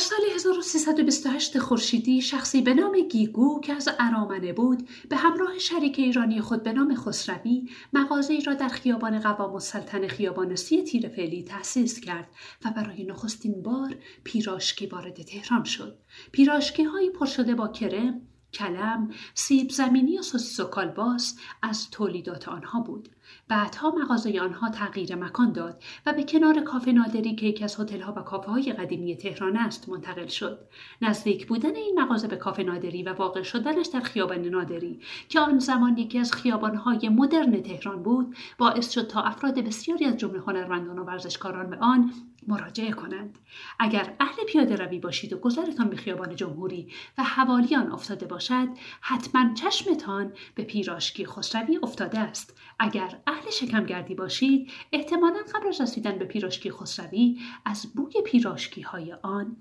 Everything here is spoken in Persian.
سال 1328 خورشیدی شخصی به نام گیگو که از ارامنه بود به همراه شریک ایرانی خود به نام خسروی مغازه‌ای را در خیابان قوام السلطنه خیابان 30 تیر فعلی تأسیس کرد و برای نخستین بار پیراشکی وارد تهران شد. پیراشکی‌هایی پر شده با کرم، کلم، سیب زمینی و سوسیس و کالباس از تولیدات آنها بود. بعدها مغازه آنها تغییر مکان داد و به کنار کافه نادری که یکی از هتل‌ها و کافه‌های قدیمی تهران است منتقل شد. نزدیک بودن این مغازه به کافه نادری و واقع شدنش در خیابان نادری که آن زمان یکی از خیابان‌های مدرن تهران بود، باعث شد تا افراد بسیاری از جمله هنرمندان و ورزشکاران به آن مراجعه کنند. اگر اهل پیاده روی باشید و گذرتان به خیابان جمهوری و حوالی آن افتاده باشد، حتما چشمتان به پیراشکی خسروی افتاده است. اگر اهل شکمگردی باشید، احتمالاً قبل از رسیدن به پیراشکی خسروی از بوی پیراشکی های آن